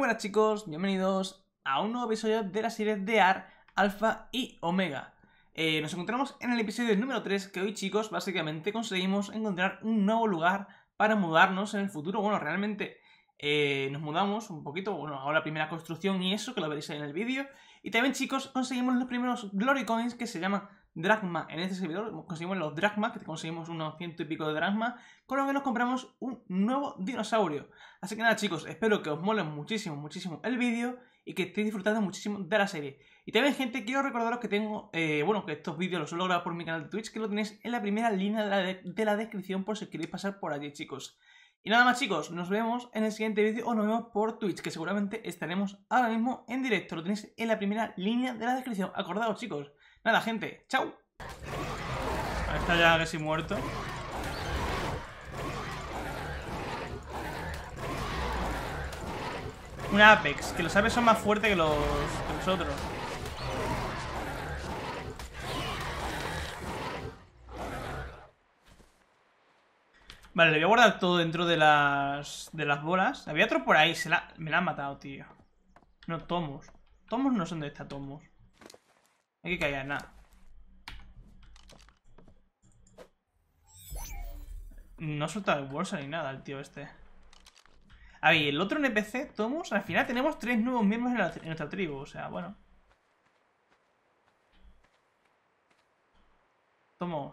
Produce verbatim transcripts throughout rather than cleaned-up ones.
buenas chicos, bienvenidos a un nuevo episodio de la serie de A R, Alpha y Omega. eh, Nos encontramos en el episodio número tres, que hoy chicos básicamente conseguimos encontrar un nuevo lugar para mudarnos en el futuro. Bueno, realmente eh, nos mudamos un poquito, bueno, ahora la primera construcción y eso, que lo veréis ahí en el vídeo. Y también chicos conseguimos los primeros Glory Coins que se llaman Drachma. En este servidor conseguimos los Drachma, que conseguimos unos ciento y pico de Drachma, con lo que nos compramos un nuevo dinosaurio. Así que nada chicos, espero que os mole muchísimo, muchísimo el vídeo y que estéis disfrutando muchísimo de la serie. Y también gente, quiero recordaros que tengo, eh, bueno, que estos vídeos los suelo grabar por mi canal de Twitch, que lo tenéis en la primera línea de la, de, de la descripción por si queréis pasar por allí chicos. Y nada más chicos, nos vemos en el siguiente vídeo o nos vemos por Twitch, que seguramente estaremos ahora mismo en directo. Lo tenéis en la primera línea de la descripción. Acordaos chicos. Nada gente, chao. Ahí está ya casi muerto. Un Apex, que los Apex son más fuertes que los, que los otros. Vale, le voy a guardar todo dentro de las de las bolas. Había otro por ahí, se la, me la han matado, tío. No, Tomos. Tomos no sé dónde está Tomos. Hay que callar, nada. No suelta de bolsa ni nada el tío este. A ver, el otro N P C, Tomos, al final tenemos tres nuevos miembros en, la, en nuestra tribu. O sea, bueno. Tomos.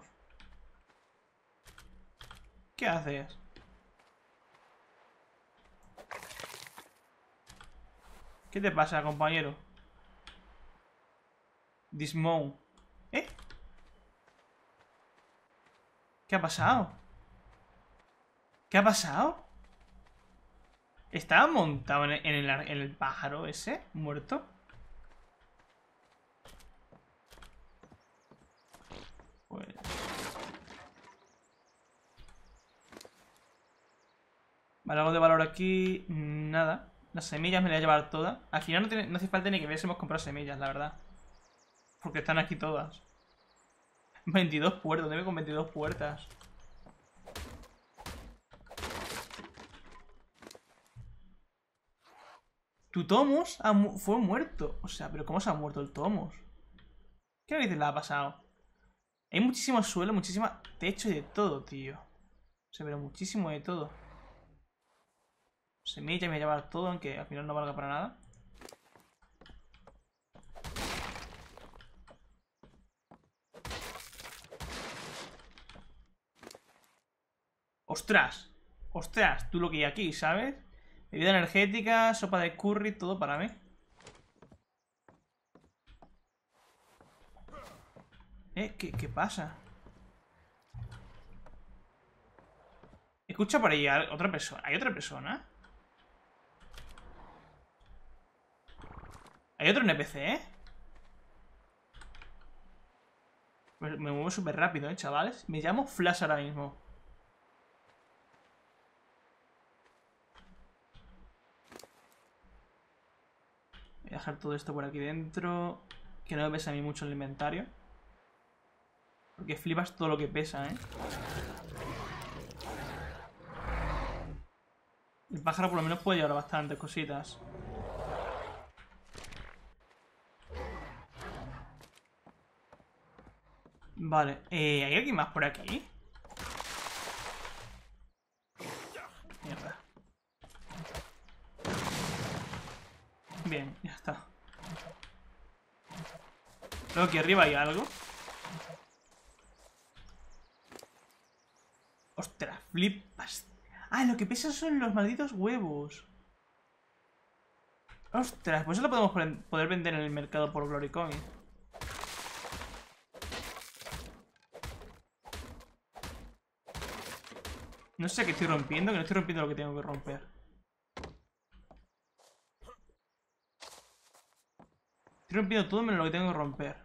¿Qué haces? ¿Qué te pasa, compañero? Dismount. ¿Eh? ¿Qué ha pasado? ¿Qué ha pasado? ¿Estaba montado en el, en el, en el pájaro ese? ¿Muerto? Pues... Vale, algo de valor aquí... Nada. Las semillas me las voy a llevar todas. Al final no, tiene, no hace falta ni que hubiésemos comprado semillas, la verdad. Porque están aquí todas. veintidós puertas, debe con veintidós puertas. Tu Tomos mu fue muerto. O sea, pero ¿cómo se ha muerto el Tomos? ¿Qué narices le ha pasado? Hay muchísimo suelo, muchísimo techo y de todo, tío. O sea, pero muchísimo de todo. Semilla me voy a llevar todo, aunque al final no valga para nada. ¡Ostras! ¡Ostras! Tú lo que hay aquí, ¿sabes? Bebida energética, sopa de curry, todo para mí. ¿Eh? ¿Qué, qué pasa? Escucha por ahí a otra persona. ¿Hay otra persona? ¿Hay otro N P C, eh? Me, me muevo súper rápido, eh, chavales. Me llamo Flash ahora mismo. Voy a dejar todo esto por aquí dentro. Que no me pese a mí mucho el inventario. Porque flipas todo lo que pesa, eh. El pájaro por lo menos puede llevar bastantes cositas. Vale, eh, ¿hay alguien más por aquí? Mierda. Bien, ya está. Creo que arriba hay algo. Ostras, flipas. Ah, lo que pesa son los malditos huevos. Ostras, pues eso lo podemos poder vender en el mercado por Glory Coin. No sé qué estoy rompiendo, que no estoy rompiendo lo que tengo que romper. Estoy rompiendo todo menos lo que tengo que romper.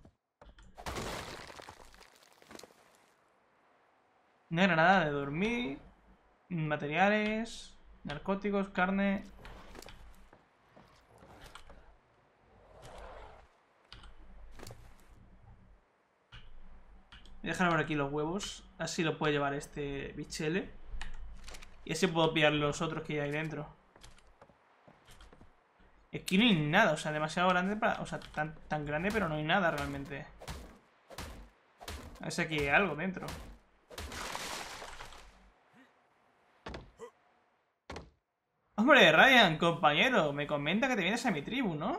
Una granada de dormir. Materiales. Narcóticos, carne. Voy a dejar por aquí los huevos. Así lo puede llevar este bichele. Y así puedo pillar los otros que hay ahí dentro. Aquí no hay nada, o sea, demasiado grande para... O sea, tan, tan grande, pero no hay nada realmente. A ver si aquí hay algo dentro. Hombre, Ryan, compañero, me comenta que te vienes a mi tribu, ¿no?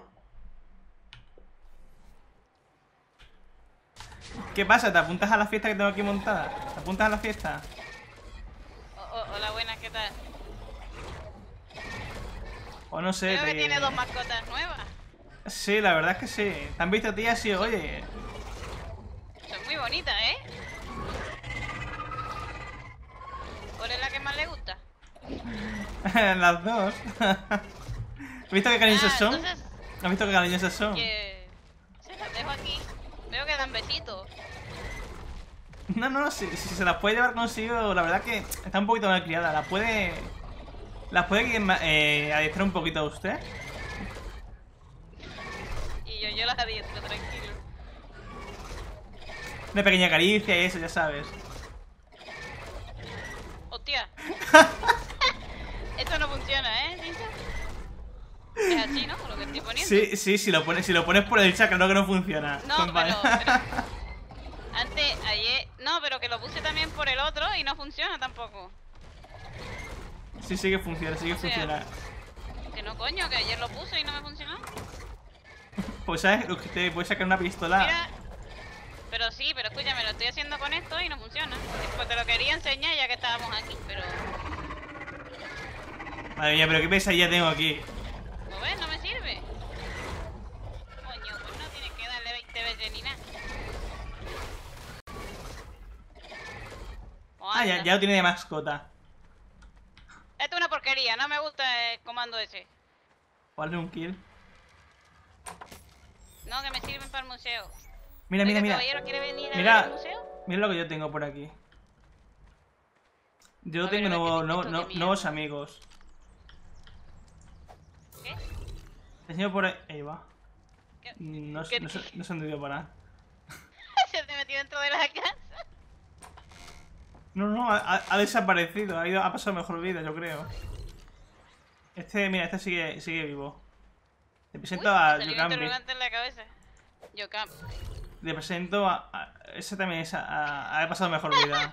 ¿Qué pasa? ¿Te apuntas a la fiesta que tengo aquí montada? ¿Te apuntas a la fiesta? Oh, oh, hola, buenas, ¿qué tal? O no sé, Creo que te... tiene dos mascotas nuevas. Sí, la verdad es que sí. ¿Te han visto a ti así? Oye... Son muy bonitas, ¿eh? ¿Cuál es la que más le gusta? Las dos. ¿Has visto qué cariñosas Ah, son? entonces... ¿Has visto qué cariñosas son? Que... Se las dejo aquí. Veo que dan besitos. No, no, si, si se las puede llevar consigo, la verdad que está un poquito mal criada. ¿Las puede... ¿Las puede eh, adiestrar un poquito a usted? Y yo, yo las adiestro, tranquilo. Una pequeña caricia y eso, ya sabes. Hostia. Esto no funciona, ¿eh, Ninja? Es así, ¿no? Lo que estoy poniendo. Sí, sí, si lo pones, si lo pones por el chat, creo que no funciona. No, compañero. pero, pero... Antes, ayer... No, pero que lo puse también por el otro y no funciona tampoco. Sí, sí que funciona, sí que O sea, funciona. Que no, coño, que ayer lo puse y no me funcionó. Pues sabes, lo que te puedes sacar una pistola. Mira... Pero sí, pero escúchame, lo estoy haciendo con esto y no funciona. Pues te lo quería enseñar ya que estábamos aquí, pero... Madre mía, pero qué pesadilla tengo aquí. ¿Lo ves? No me sirve. Coño, pues no tienes que darle veinte veces ni nada. Oh, Ah, ya, anda. ya lo tiene de mascota. Esto es una porquería, no me gusta el comando ese. Vale, un kill. No, que me sirven para el museo. Mira, mira, Oiga, mira. caballero, ¿quiere venir a Mira. ver el museo? Mira lo que yo tengo por aquí. Yo A ver, tengo a ver, nuevo- ¿qué nuevo- esto no- qué mierda? nuevos amigos. ¿Qué? Te enseño por ahí. Ahí va. ¿Qué? No, ¿Qué- no, se- no se han debido parar. Se te metió dentro de la casa. No, no, ha, ha desaparecido. Ha, ido, ha pasado mejor vida, yo creo. Este, mira, este sigue, sigue vivo. Te presento Uy, a me salió un Yokambi. interrogante en la cabeza. Yokam. Le presento a, a- ese también es a- a- ha pasado mejor vida.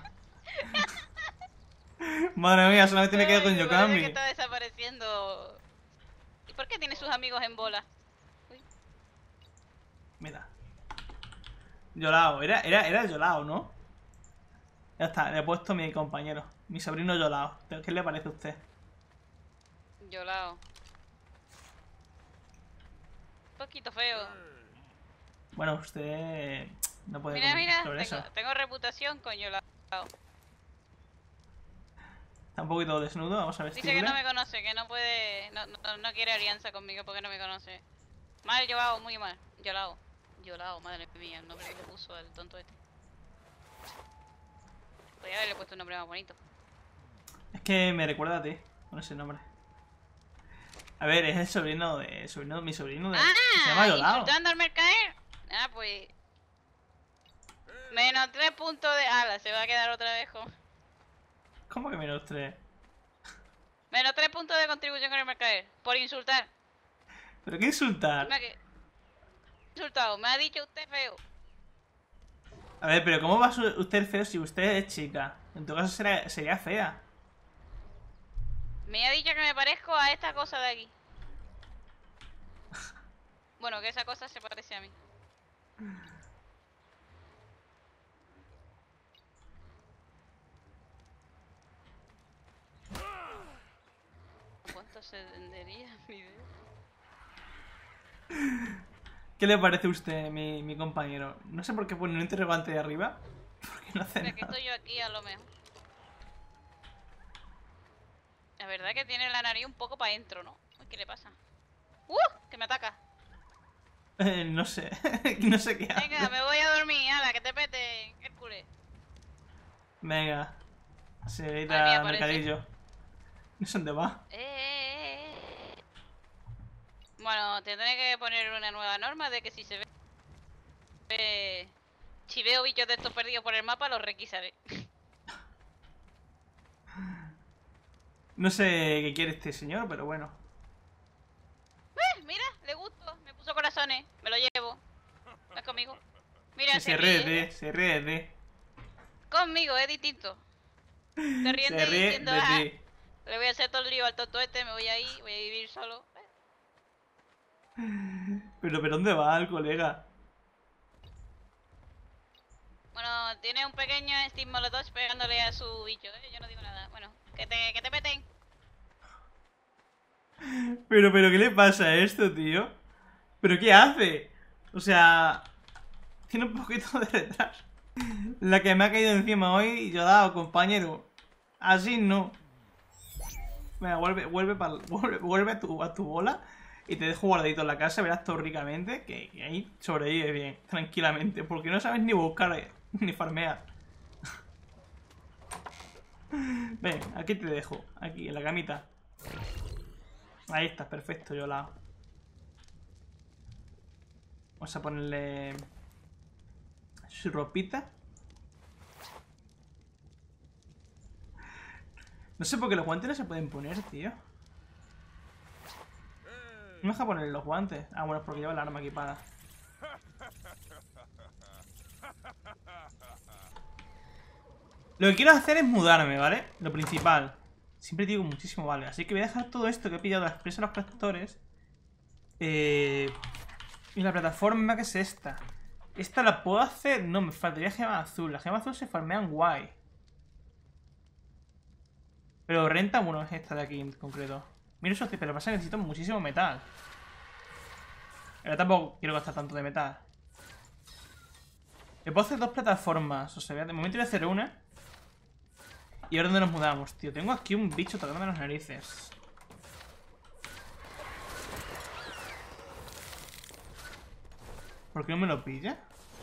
Madre mía, solamente me quedo con Ay, me parece que Yokambi. está desapareciendo. ¿Y por qué tiene sus amigos en bola? Uy. Mira. Yolao, era, era, era Yolao, ¿no? Ya está, le he puesto a mi compañero. Mi sobrino Yolao. ¿Qué le parece a usted? Yolao. Un poquito feo. Bueno, usted no puede Mira, comentar mira, sobre tengo, eso. tengo reputación con Yolao. Está un poquito desnudo, vamos a Dice vestirle. que no me conoce, que no puede, no, no, no quiere alianza conmigo porque no me conoce. Mal, Yolao, muy mal. Yolao. Yolao, madre mía, el nombre que le puso al tonto este. Podría haberle puesto un nombre más bonito. Es que me recuerda a ti, con ese nombre. A ver, es el sobrino de... El sobrino, mi sobrino de... se llama ¡Ah! Yolao. ¿Insultando al mercader? Ah, pues... Menos tres puntos de... Ala, se va a quedar otra vez con... ¿Cómo que menos tres? Menos tres puntos de contribución con el mercader. Por insultar. ¿Pero qué insultar? Me ha que- Insultado. Me ha dicho usted feo. A ver, pero ¿cómo va a ser usted feo si usted es chica? En tu caso será- sería fea. Me ha dicho que me parezco a esta cosa de aquí. Bueno, que esa cosa se parece a mí. ¿Cuánto se vendería mi dedo? ¿Qué le parece a usted, mi, mi compañero? No sé por qué pone un interrogante de arriba. Porque no hace Mira que nada. estoy yo aquí a lo mejor. La verdad que tiene la nariz un poco para adentro, ¿no? Uy, ¿qué le pasa? ¡Uh! Que me ataca. Eh, no sé. No sé qué hace. Venga, me voy a dormir. Ala, que te pete, Hércules. Venga. Madre Señorita mía, parece. Mercadillo. No sé dónde va. Eh, eh, eh, eh. Bueno, tendré que poner una nueva norma de que si se ve... ve- Si veo bichos de estos perdidos por el mapa, los requisaré. No sé qué quiere este señor, pero bueno. ¡Eh! ¡Mira! Mira, Se, se, se ríe. ríe de, se ríe de. Conmigo, es distinto. Se ríe Se de ríe diciendo, de "Ah, ti. le voy a hacer todo el lío al tonto este, me voy a ir, voy a vivir solo. Pero, ¿pero dónde va el colega? Bueno, tiene un pequeño Steam Molotov pegándole a su bicho, ¿eh? Yo no digo nada. Bueno, que te, que te meten. Pero, pero, ¿qué le pasa a esto, tío? ¿Pero qué hace? O sea... Tiene un poquito de retraso. La que me ha caído encima hoy, yo he dado, compañero. Así no. Venga, vuelve, vuelve, pa- vuelve, vuelve a, tu, a tu bola. Y te dejo guardadito en la casa, verás todo ricamente. Que, que ahí sobrevive bien, tranquilamente. Porque no sabes ni buscar, eh, ni farmear. Ven, aquí te dejo. Aquí, en la camita. Ahí está, perfecto, Yola. Vamos a ponerle su ropita. No sé por qué los guantes no se pueden poner, tío. No me deja poner los guantes. Ah, bueno, es porque lleva el arma equipada. Lo que quiero hacer es mudarme, ¿vale? Lo principal. Siempre digo muchísimo, vale. Así que voy a dejar todo esto que he pillado de las presas a los tractores. Eh... Y la plataforma que es esta. ¿Esta la puedo hacer? No, me faltaría gema azul. La gema azul se farmean guay. Pero renta, bueno, es esta de aquí en concreto. Mira eso, pero pasa que necesito muchísimo metal. Pero tampoco quiero gastar tanto de metal. Le puedo hacer dos plataformas. O sea, de momento voy a hacer una. ¿Y ahora dónde nos mudamos, tío? Tengo aquí un bicho tocándome las narices. ¿Por qué no me lo pilla?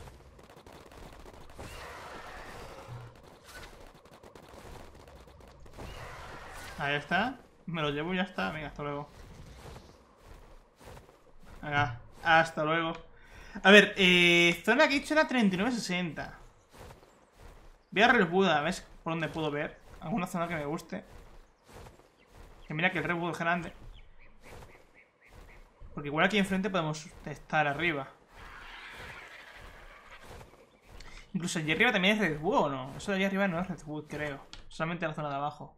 Ahí está. Me lo llevo y ya está. Venga, hasta luego. Venga, hasta luego. A ver, eh, zona que he hecho era treinta y nueve sesenta. Voy a Red Buda, a ver por dónde puedo ver alguna zona que me guste. Que mira que el Red Buda es grande. Porque igual aquí enfrente podemos estar arriba. Incluso allí arriba también es Redwood, ¿o no? Eso de allí arriba no es Redwood, creo. Solamente la zona de abajo.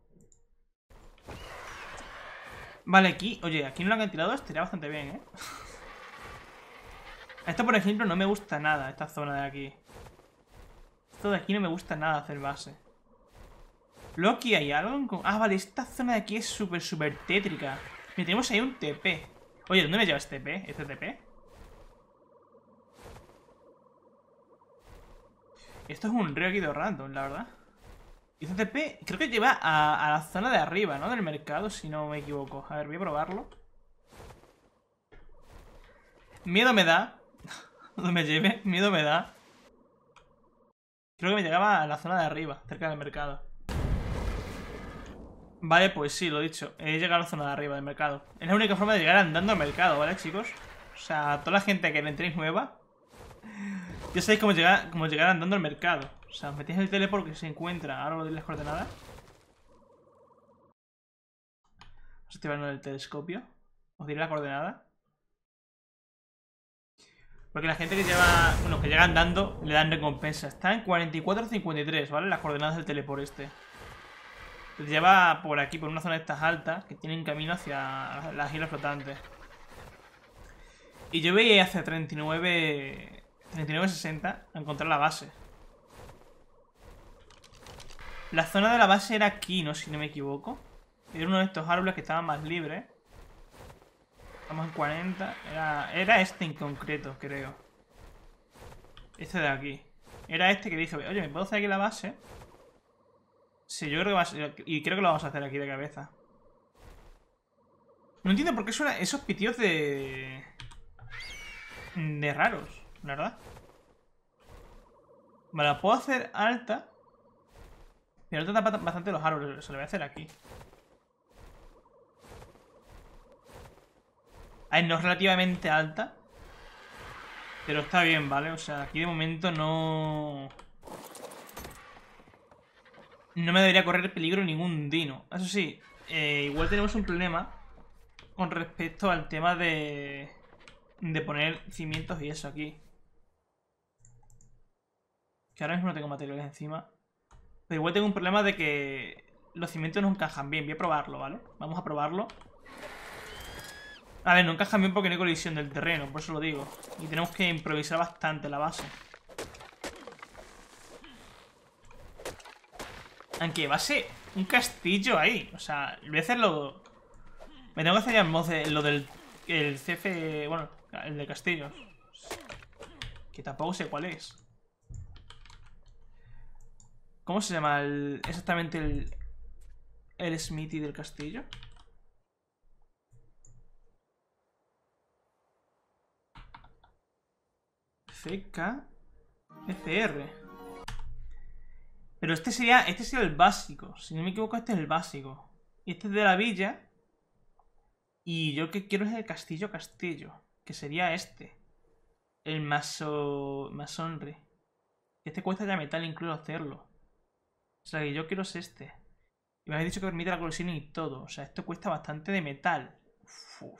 Vale, aquí... Oye, aquí en el acantilado estaría bastante bien, ¿eh? Esto, por ejemplo, no me gusta nada, esta zona de aquí. Esto de aquí no me gusta nada hacer base. Luego aquí hay algo en... Ah, vale, esta zona de aquí es súper, súper tétrica. Mira, tenemos ahí un T P. Oye, ¿dónde me lleva este T P? ¿Este T P? Esto es un río aquí de random, la verdad. Y este T P creo que lleva a, a la zona de arriba, ¿no? Del mercado, si no me equivoco. A ver, voy a probarlo. Miedo me da. Donde me lleve, miedo me da. Creo que me llegaba a la zona de arriba, cerca del mercado. Vale, pues sí, lo he dicho. He llegado a la zona de arriba del mercado. Es la única forma de llegar andando al mercado, ¿vale, chicos? O sea, toda la gente que le entréis nueva, ya sabéis cómo llegar, cómo llegar andando al mercado. O sea, metéis el teleport que se encuentra. Ahora os doy las coordenadas. Vamos a activarlo en el telescopio. Os diré la coordenada. Porque la gente que lleva... Bueno, que llega andando le dan recompensa. Está en cuarenta y cuatro cincuenta y tres, ¿vale? Las coordenadas del teleport este. Te lleva por aquí, por una zona de estas altas, que tienen camino hacia las islas flotantes. Y yo voy hacia treinta y nueve... treinta y nueve sesenta a encontrar la base. La zona de la base era aquí, ¿no? Si no me equivoco. Era uno de estos árboles que estaban más libres. Estamos en cuarenta. Era, era este en concreto, creo. Este de aquí. Era este que dije, oye, ¿me puedo hacer aquí la base? Sí, yo creo que va a ser, y creo que lo vamos a hacer aquí de cabeza. No entiendo por qué suena esos pitidos de... De raros, la verdad. Vale, la puedo hacer alta. Pero alta tapa bastante los árboles. Se lo voy a hacer aquí. A ver, no es relativamente alta. Pero está bien, ¿vale? O sea, aquí de momento no... No me debería correr peligro ningún dino. Eso sí, eh, igual tenemos un problema con respecto al tema de... De poner cimientos y eso aquí. que ahora mismo no tengo materiales encima. Pero igual tengo un problema de que los cimientos no encajan bien. Voy a probarlo, ¿vale? Vamos a probarlo. A ver, no encajan bien porque no hay colisión del terreno, por eso lo digo. Y tenemos que improvisar bastante la base. Aunque va a ser un castillo ahí. O sea, voy a hacerlo... Me tengo que hacer ya el mod de- lo del el C F... Bueno, el de castillos. Que tampoco sé cuál es. ¿Cómo se llama el, exactamente el... El Smithy del castillo? C K F R. Pero este sería, este sería el básico. Si no me equivoco, este es el básico. Y este es de la villa. Y yo que quiero es el castillo castillo. Que sería este. El maso... Masonry. Este cuesta ya metal incluso hacerlo. O sea que yo quiero es este. Y me habéis dicho que permite la colisión y todo. O sea, esto cuesta bastante de metal. Uf.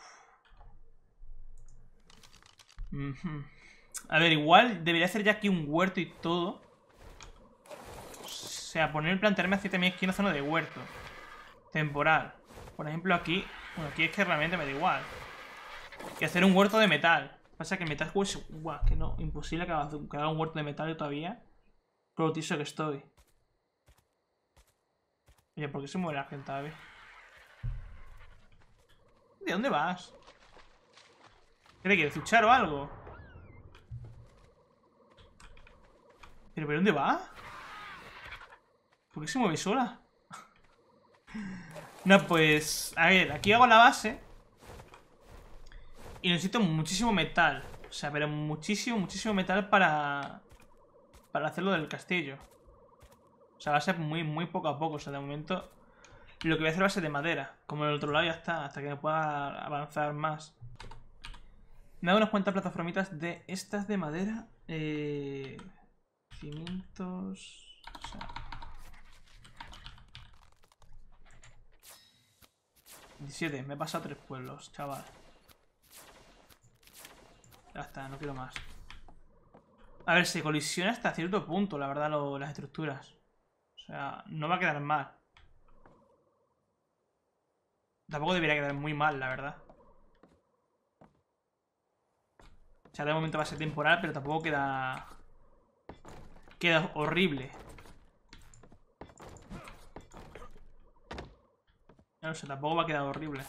Uh-huh. A ver, igual debería hacer ya aquí un huerto y todo. O sea, poner, plantearme hacia también aquí una zona de huerto. Temporal. Por ejemplo, aquí... Bueno, aquí es que realmente me da igual. Que hacer un huerto de metal. Pasa que el metal es... Guau, que no. Imposible que haga, que haga un huerto de metal todavía. Con lo tiso que estoy. Oye, ¿por qué se mueve la gente, a ver? ¿De dónde vas? ¿Qué le quieres luchar o algo? ¿Pero por dónde va? ¿Por qué se mueve sola? No, pues... A ver, aquí hago la base. Y necesito muchísimo metal. O sea, pero muchísimo, muchísimo metal para... Para hacerlo del castillo. O sea, va a ser muy, muy poco a poco. O sea, de momento... Lo que voy a hacer va a ser de madera. Como en el otro lado ya está. Hasta que me pueda avanzar más. Me hago unas cuantas plataformitas de estas de madera. Eh... Cimientos... O sea... diecisiete. Me he pasado tres pueblos, chaval. Ya está, no quiero más. A ver, se colisiona hasta cierto punto, la verdad, lo, las estructuras. O sea, no va a quedar mal. Tampoco debería quedar muy mal, la verdad. O sea, de momento va a ser temporal, pero tampoco queda... Queda horrible. No sé, tampoco va a quedar horrible.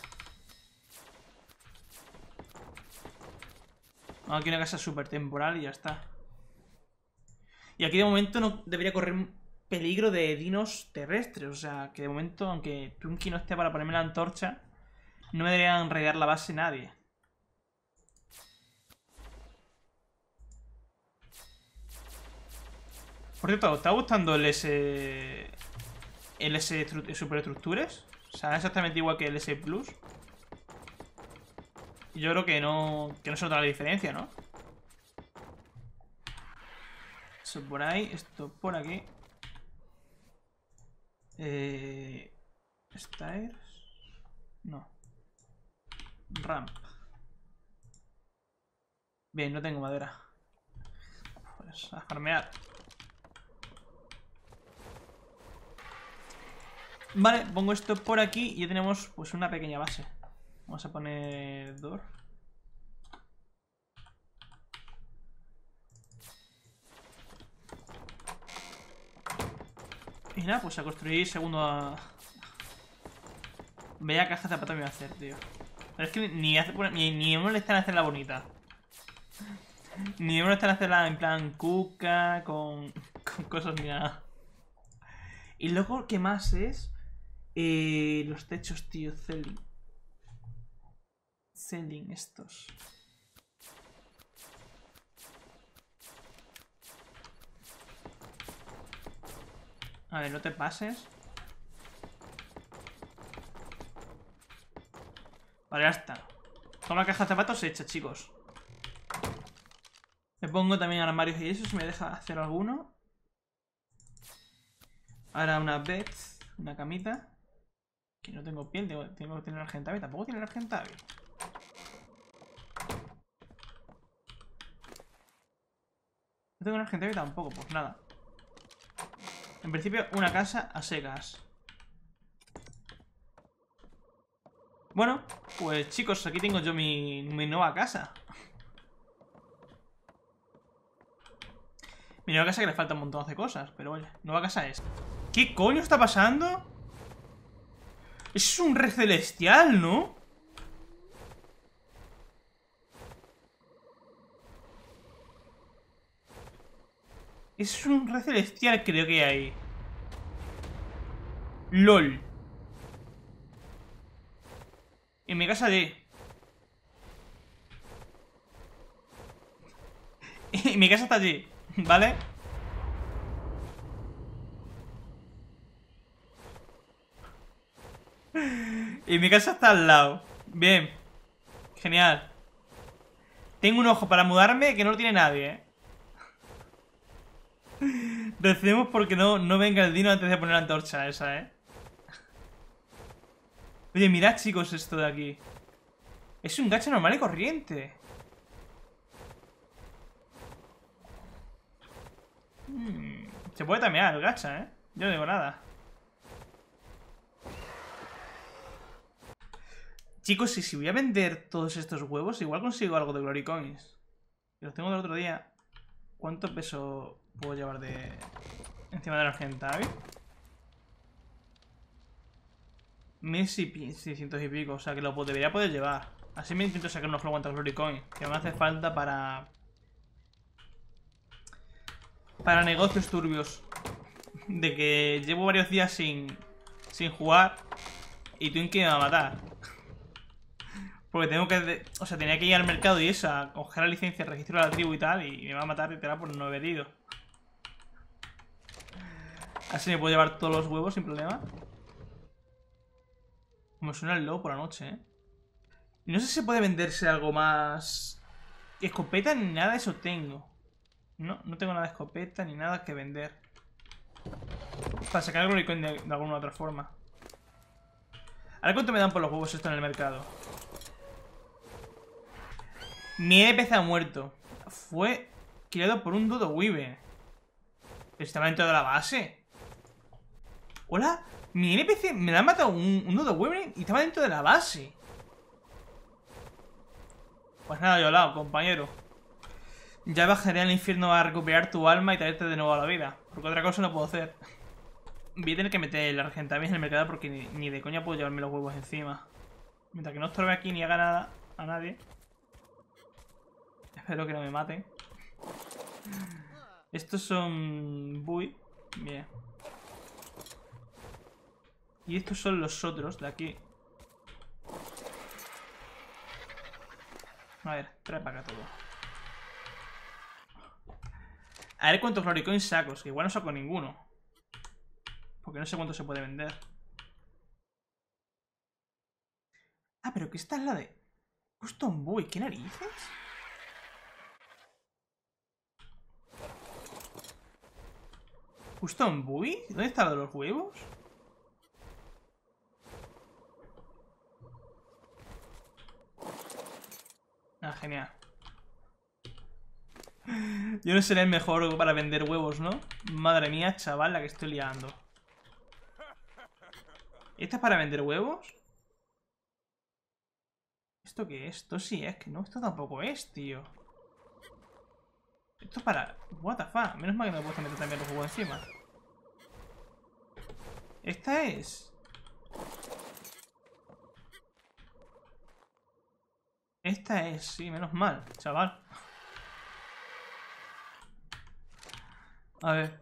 Aquí una casa súper temporal y ya está. Y aquí de momento no debería correr peligro de dinos terrestres. O sea, que de momento, aunque Trunky no esté para ponerme la antorcha, no me deberían raidear la base nadie. Por cierto, ¿te está gustando el S... El S Superestructures? O sea, exactamente igual que el S Plus. Yo creo que no, que no se nota la diferencia, ¿no? Eso por ahí, esto por aquí. Eh... Stairs. No. Ramp. Bien, no tengo madera. Pues a farmear. Vale, pongo esto por aquí y ya tenemos pues una pequeña base. Vamos a poner door. Y nada, pues a construir segundo a... Vaya caja de zapatos me voy a hacer, tío. Pero es que ni, hace, ni, ni me molestan hacerla bonita. Ni me molestan hacerla en plan cuca, con, con cosas ni nada. Y luego, ¿qué más es? Eh, los techos, tío, ceiling. Ceiling estos. A ver, no te pases. Vale, ya está. Toda la caja de zapatos hecha, chicos. Me pongo también armarios y eso, si me deja hacer alguno. Ahora una bed, una camita. Que no tengo piel, tengo, tengo que tener argentavi. Tampoco tiene argentavi. No tengo argentavi tampoco, pues nada. En principio, una casa a secas. Bueno, pues chicos, aquí tengo yo mi, mi nueva casa. Mi nueva casa que le falta un montón de cosas, pero oye, nueva casa es. ¿Qué coño está pasando? Es un re celestial, ¿no? Es un re celestial, creo que hay. LOL. En mi casa de... En mi casa está allí, ¿vale? Y mi casa está al lado. Bien. Genial. Tengo un ojo para mudarme que no lo tiene nadie, ¿eh? Recemos porque no, no venga el dino antes de poner la antorcha esa, ¿eh? Oye, mirad, chicos, esto de aquí. Es un gacha normal y corriente. Hmm, se puede tamear el gacha, ¿eh? Yo no digo nada. Chicos, y si voy a vender todos estos huevos, igual consigo algo de Glory Coins. Y los tengo del otro día. ¿Cuánto peso puedo llevar de... encima de la Argentavi? mil seiscientos y pico, o sea que lo debería poder llevar. Así me intento sacar unos cuantos Glory Coins, que me hace falta para... Para negocios turbios. De que llevo varios días sin... sin jugar y Twinkie me va a matar. Porque tengo que... O sea, tenía que ir al mercado y eso, a coger la licencia, registro de la tribu y tal, y me va a matar literal por no haber ido. Así me puedo llevar todos los huevos sin problema. Como suena el lobo por la noche, ¿eh? No sé si se puede venderse algo más... Escopeta ni nada de eso tengo. No, no tengo nada de escopeta ni nada que vender. Para sacar el Glory Coin de, de alguna otra forma. A ver cuánto me dan por los huevos esto en el mercado. Mi N P C ha muerto. Fue criado por un Dodo Weaver. ¿Estaba dentro de la base? ¿Hola? Mi N P C me la ha matado un, un Dodo Weaver y estaba dentro de la base. Pues nada, yo al lado, compañero. Ya bajaré al infierno a recuperar tu alma y traerte de nuevo a la vida. Porque otra cosa no puedo hacer. Voy a tener que meter el Argentavis en el mercado porque ni, ni de coña puedo llevarme los huevos encima. Mientras que no estorbe aquí ni haga nada a nadie. Espero que no me maten. Estos son... Bui. Bien. Y estos son los otros de aquí. A ver, trae para acá todo. A ver cuántos Glory Coins saco. Que igual no saco ninguno. Porque no sé cuánto se puede vender. Ah, pero que esta es la de... Custom Bui. ¿Qué narices? ¿Custom Bui? ¿Dónde está lo de los huevos? Ah, genial. Yo no seré el mejor para vender huevos, ¿no? Madre mía, chaval, la que estoy liando. ¿Esta es para vender huevos? ¿Esto qué es? Esto sí es que no, esto tampoco es, tío. Esto es para... What the fuck, menos mal que no me puedo meter también los huevos encima. Esta es... Esta es, sí, menos mal, chaval. A ver.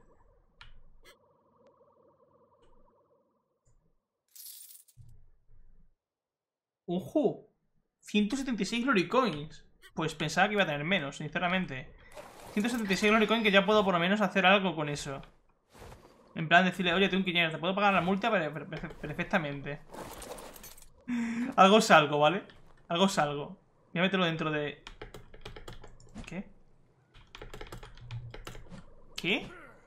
¡Ojo! ciento setenta y seis Glory Coins. Pues pensaba que iba a tener menos, sinceramente. ciento setenta y seis Glory Coins que ya puedo por lo menos hacer algo con eso. En plan decirle, oye, tengo un quinientos, te puedo pagar la multa perfectamente. Algo salgo, ¿vale? Algo salgo. Voy a meterlo dentro de... ¿Qué? ¿Qué?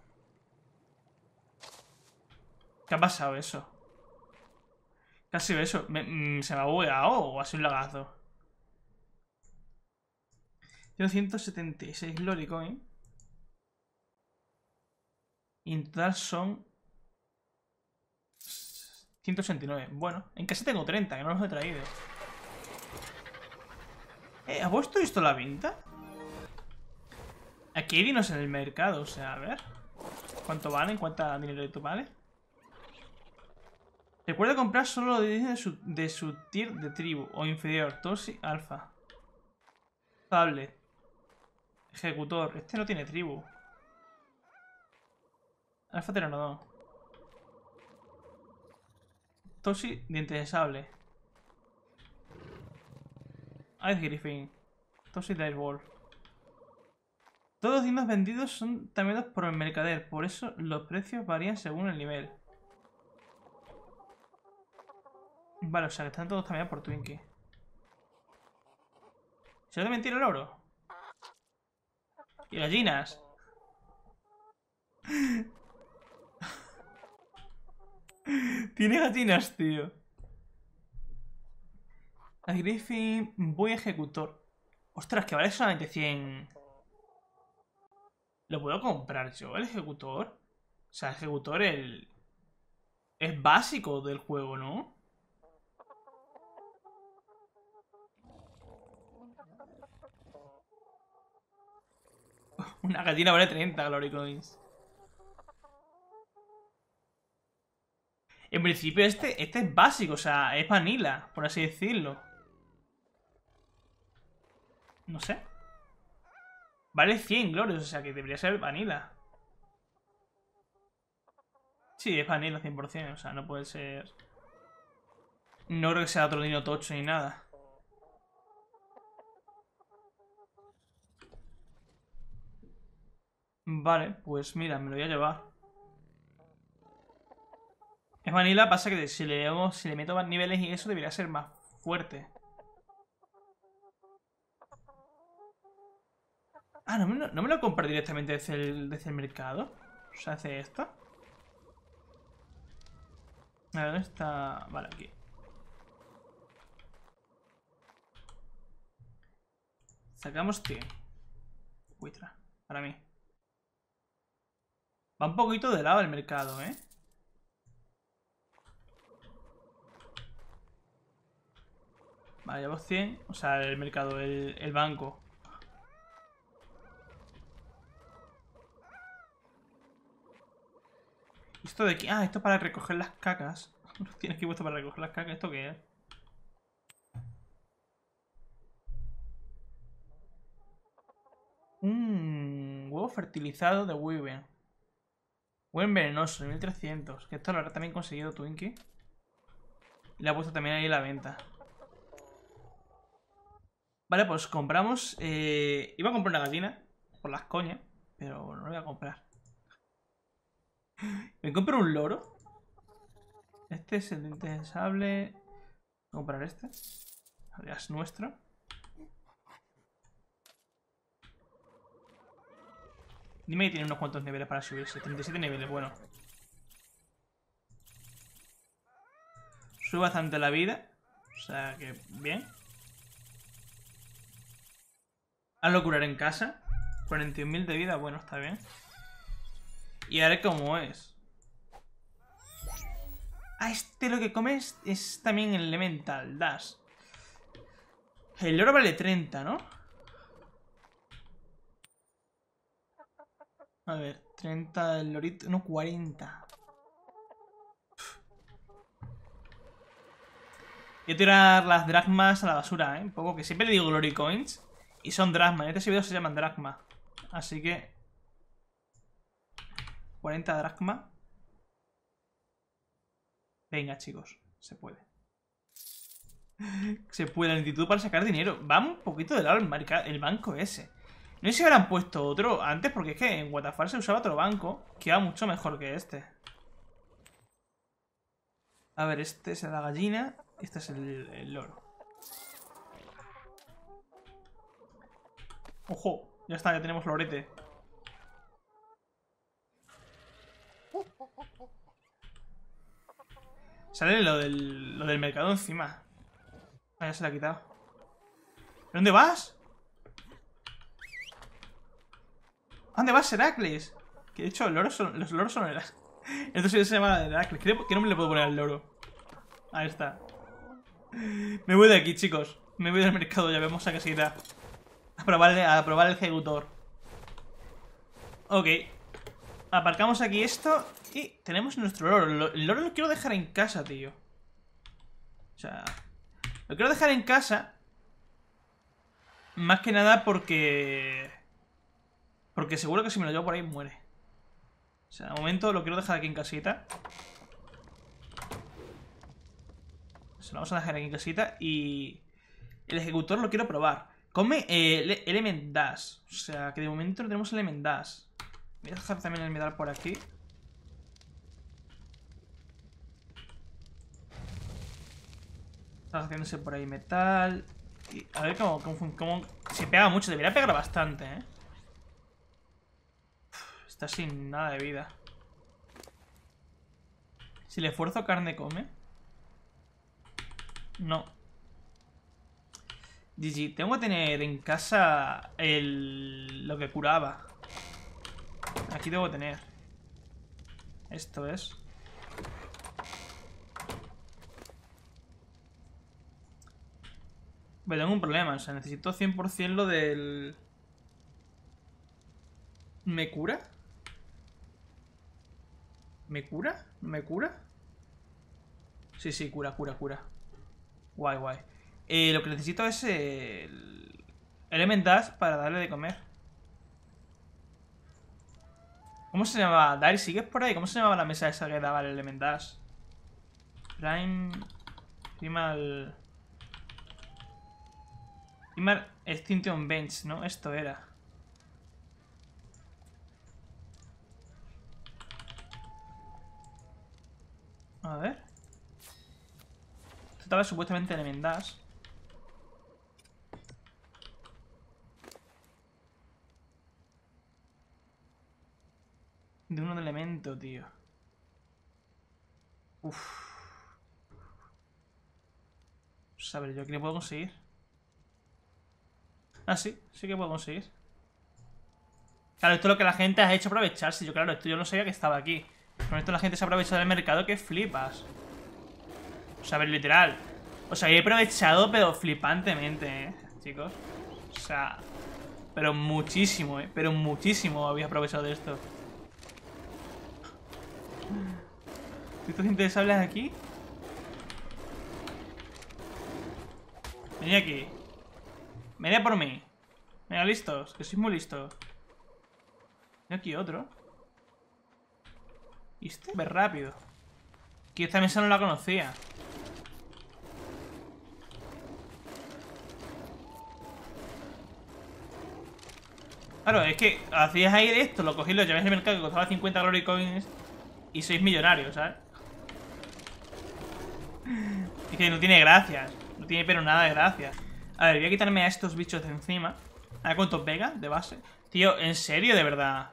¿Qué ha pasado eso? ¿Qué ha sido eso? ¿Me, mm, ¿Se me ha bugueado o ha sido un lagazo? Tengo ciento setenta y seis Glory Coin. Y en total son ciento sesenta y nueve. Bueno, en casa tengo treinta, que no los he traído. Eh, ¿has puesto esto a la venta? Aquí hay dinos en el mercado, o sea, a ver. ¿Cuánto valen? ¿Cuánto dinero esto vale? Recuerda comprar solo de su, de su tier de tribu o inferior. Tosi alfa. Tablet. Ejecutor. Este no tiene tribu. Alfa Pteranodon. Tosi diente de sable. Ice Griffin. Tosi Direwolf. Todos los dinos vendidos son tamañados por el mercader, por eso los precios varían según el nivel. Vale, o sea que están todos tamañados por Twinkie. ¿Se lo de mentira el oro? Y gallinas. Tiene gallinas, tío. A Griffin, voy ejecutor. Ostras, que vale solamente cien. ¿Lo puedo comprar yo, el ejecutor? O sea, el ejecutor el... es básico del juego, ¿no? Una gallina vale treinta Glory Coins. En principio este, este es básico, o sea, es vanilla, por así decirlo. No sé. Vale cien glorios, o sea que debería ser vanilla. Sí, es vanilla cien por cien, o sea, no puede ser... No creo que sea otro dino tocho ni nada. Vale, pues mira, me lo voy a llevar. Es vanilla, pasa que si le, si le meto más niveles y eso debería ser más fuerte. Ah, ¿no me, no, ¿no me lo compro directamente desde el, desde el mercado? O sea, hace esto. A ver, ¿dónde está? Vale, aquí. Sacamos cien. Buitra, para mí. Va un poquito de lado el mercado, ¿eh? Vale, llevo cien. O sea, el mercado, el, el banco. ¿Esto de aquí? Ah, esto para recoger las cacas. Tienes que ir puesto para recoger las cacas. ¿Esto qué es? Un huevo fertilizado de Wyvern. Buen venenoso, mil trescientos. Que esto lo habrá también conseguido Twinkie. Y le ha puesto también ahí la venta. Vale, pues compramos. Eh, iba a comprar una gallina. Por las coñas. Pero no lo voy a comprar. Me compro un loro. Este es el diente de sable. Voy a comprar este. Ya es nuestro. Dime que tiene unos cuantos niveles para subirse. treinta y siete niveles, bueno. Sube bastante la vida. O sea que, bien. Hazlo curar en casa. cuarenta y un mil de vida, bueno, está bien. Y a ver cómo es. Ah, este lo que come es, es también el Elemental Dash. El oro vale treinta, ¿no? A ver, treinta el lorito. No, cuarenta. Voy a tirar las dracmas a la basura, ¿eh? Un poco que siempre le digo Glory Coins. Y son dracmas. En este video se llaman dracmas. Así que... cuarenta dracmas. Venga, chicos. Se puede. Se puede. La lentitud para sacar dinero. Va un poquito de lado el, el banco ese. No sé si habrán puesto otro antes, porque es que en What the Fuck se usaba otro banco que era mucho mejor que este. A ver, este es la gallina. Este es el, el loro. Ojo, ya está, ya tenemos lorete. Sale lo del, lo del mercado encima. Ah, ya se la ha quitado. ¿Dónde vas? ¿A dónde vas, Heracles? Que de hecho, los loros son, los loros son Heracles. Entonces se llama Heracles. ¿Qué, ¿Qué nombre le puedo poner al loro? Ahí está. Me voy de aquí, chicos. Me voy del mercado, ya vemos a casita. A probar, a probar el ejecutor. Ok. Aparcamos aquí esto y tenemos nuestro loro. El loro lo quiero dejar en casa, tío. O sea, lo quiero dejar en casa. Más que nada porque... Porque seguro que si me lo llevo por ahí muere. O sea, de momento lo quiero dejar aquí en casita. Se lo vamos a dejar aquí en casita. Y... el ejecutor lo quiero probar. Come eh, Element Dash. O sea, que de momento no tenemos Element Dash. Voy a dejar también el metal por aquí. Está haciéndose por ahí metal. Y a ver cómo, cómo, cómo... Se pega mucho, debería pegar bastante, ¿eh? Uf, está sin nada de vida. Si le esfuerzo carne, come. No. G G, tengo que tener en casa el... lo que curaba. Aquí debo tener. Esto es. Pero tengo un problema, o sea, necesito cien por cien lo del... ¿Me cura? ¿Me cura? ¿Me cura? Sí, sí, cura, cura, cura. Guay, guay. Eh, lo que necesito es el... Element Dash para darle de comer. ¿Cómo se llamaba? Dari, ¿sigues por ahí? ¿Cómo se llamaba la mesa esa que daba el Element Dash? Prime... Primal... Primal Extinction Bench, ¿no? Esto era. A ver. Esto estaba supuestamente en Element Dash. De un elemento, tío. Uff. A ver, ¿yo aquí le puedo conseguir? Ah, sí, sí que puedo conseguir. Claro, esto es lo que la gente ha hecho aprovecharse. Yo, claro, esto yo no sabía que estaba aquí. Con esto la gente se ha aprovechado del mercado que flipas. O sea, a ver, literal. O sea, he aprovechado, pero flipantemente, ¿eh? Chicos. O sea... Pero muchísimo, ¿eh? Pero muchísimo había aprovechado de esto. ¿Estos interesables aquí? Venid aquí. Venid por mí. Venga, listos, que sois muy listos. Y aquí otro. ¿Y este? Ve rápido. Que esta mesa no la conocía. Claro, es que hacías ahí de esto, lo cogí, lo lleváis al mercado que costaba cincuenta glory coins y sois millonarios, ¿sabes? Es que no tiene gracias. No tiene pero nada de gracia. A ver, voy a quitarme a estos bichos de encima. A ver cuánto pega de base. Tío, ¿en serio? De verdad.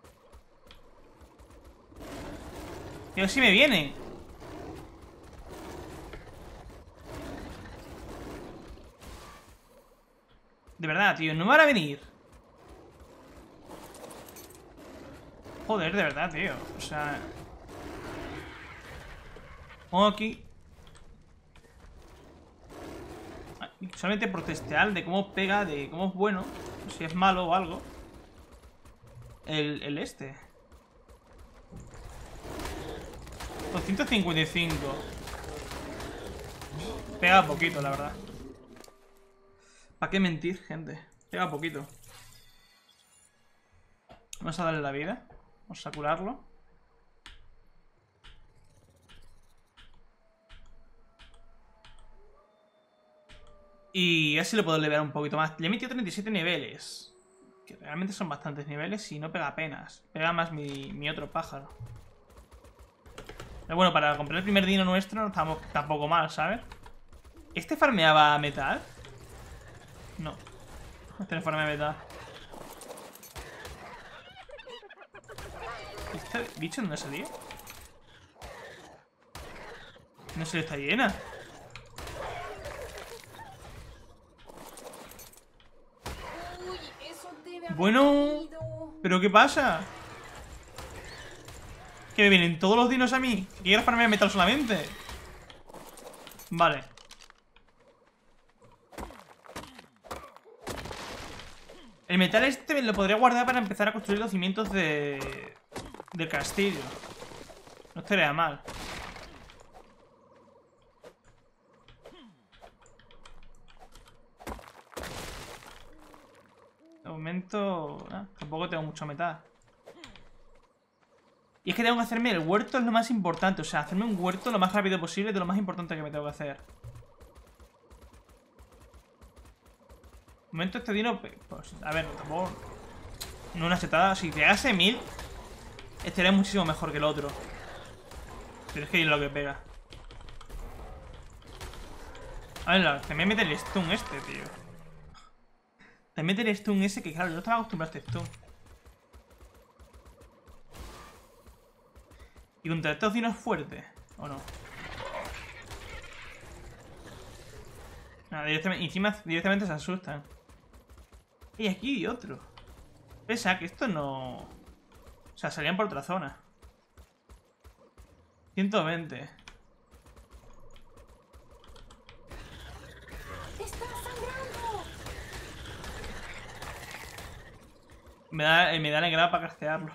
Tío, si me viene. De verdad, tío, no me van a venir. Joder, de verdad, tío. O sea... Pongo aquí... Solamente por testear de cómo pega, de cómo es bueno, si es malo o algo. El, el este. doscientos cincuenta y cinco. Pega poquito, la verdad. ¿Para qué mentir, gente? Pega poquito. Vamos a darle la vida. Vamos a curarlo. Y así lo puedo levear un poquito más. Le he metido treinta y siete niveles. Que realmente son bastantes niveles y no pega apenas. Pega más mi, mi otro pájaro. Pero bueno, para comprar el primer dino nuestro no estamos tampoco mal, ¿sabes? ¿Este farmeaba metal? No. Este no farmea metal. ¿Este bicho dónde salía? No sé, está llena. Bueno, ¿pero qué pasa? Que me vienen todos los dinos a mí. Que quiero farmear metal solamente. Vale. El metal este me lo podría guardar para empezar a construir los cimientos de... del castillo. No estaría mal. De momento... Ah, tampoco tengo mucho metal. Y es que tengo que hacerme el huerto, es lo más importante. O sea, hacerme un huerto lo más rápido posible, de lo más importante que me tengo que hacer. De momento este dino... Pues, a ver, tampoco... No una chetada. Si te hace mil, estaría muchísimo mejor que el otro. Pero es que es lo que pega. A ver, también mete el stun este, tío. También mete el stun ese que, claro, yo no estaba acostumbrado a este stun. ¿Y contra estos dinos fuertes? ¿O no? No, directamente, encima directamente se asustan. Y aquí hay otro. Pesa que esto no... O sea, salían por otra zona. ciento veinte. ¡Está sangrando! Me da, me da la grada para castearlo.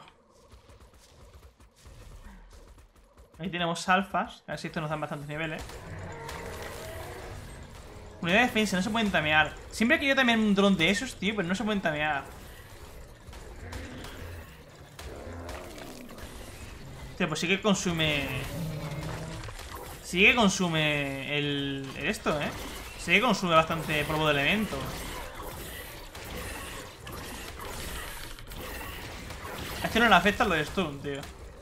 Ahí tenemos alfas. A ver si esto nos dan bastantes niveles. Unidad de defensa, no se pueden tamear. Siempre he querido también un dron de esos, tío, pero no se pueden tamear. Tío, pues sí que consume... Sí que consume el... el esto, ¿eh? Sí que consume bastante polvo de elemento. Es que no le afecta lo de stun, tío.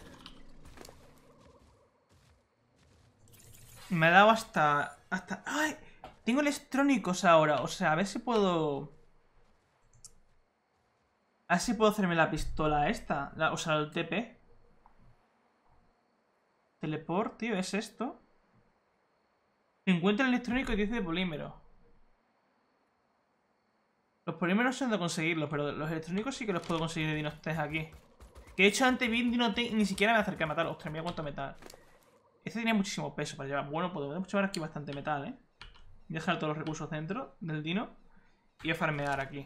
Me ha dado hasta... hasta... ¡Ay! Tengo electrónicos ahora. O sea, a ver si puedo... A ver si puedo hacerme la pistola esta. La... O sea, el T P. Teleport, tío, ¿es esto? Encuentra el electrónico y dice de polímero. Los polímeros son de conseguirlos, pero los electrónicos sí que los puedo conseguir de Dinostech aquí. Que de hecho antes vi Dinostech y ni siquiera me acerqué a matar. Ostras, mira cuánto metal. Este tenía muchísimo peso para llevar. Bueno, podemos llevar aquí bastante metal, ¿eh? Dejar todos los recursos dentro del dino y a farmear aquí.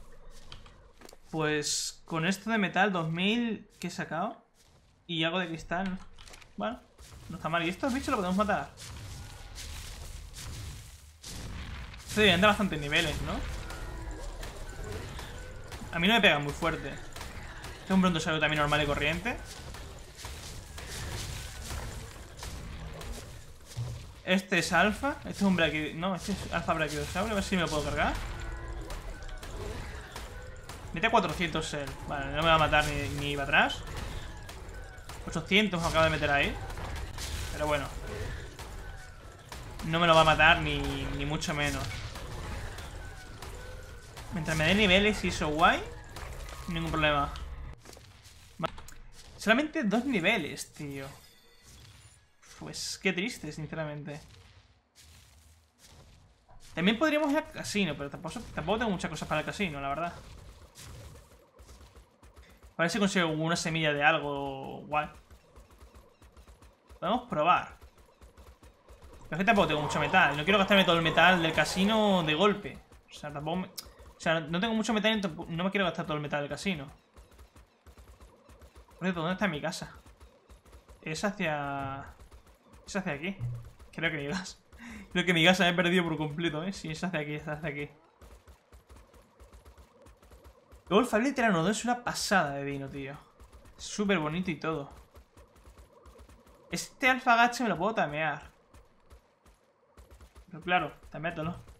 Pues con esto de metal, dos mil que he sacado y algo de cristal. Bueno, no está mal. Y estos bichos los podemos matar. Esto deberían de bastantes niveles, ¿no? A mí no me pegan muy fuerte. Este es un brontosaurio también normal y corriente. Este es alfa. Este es un braquid... No, este es alfa brachiosaurio. A ver si me lo puedo cargar. Mete a cuatrocientos él. Vale, no me va a matar ni, ni para atrás. ochocientos me acaba de meter ahí. Pero bueno. No me lo va a matar ni, ni mucho menos. Mientras me dé niveles y eso guay, ningún problema. Vale. Solamente dos niveles, tío. Pues qué triste, sinceramente. También podríamos ir al casino, pero tampoco, tampoco tengo muchas cosas para el casino, la verdad. A ver si consigo una semilla de algo guay. Podemos probar. Pero es que tampoco tengo mucho metal. No quiero gastarme todo el metal del casino de golpe. O sea, tampoco me... O sea, no tengo mucho metal y no me quiero gastar todo el metal del casino. Por cierto, ¿dónde está mi casa? Es hacia... Es hacia aquí. Creo que mi casa. Creo que mi casa me he perdido por completo, ¿eh? Sí, es hacia aquí, es hacia aquí. Luego el Fable Pteranodon es una pasada de dino, tío. Súper bonito y todo. Este alfa gacha me lo puedo tamear. Pero claro, tameártelo.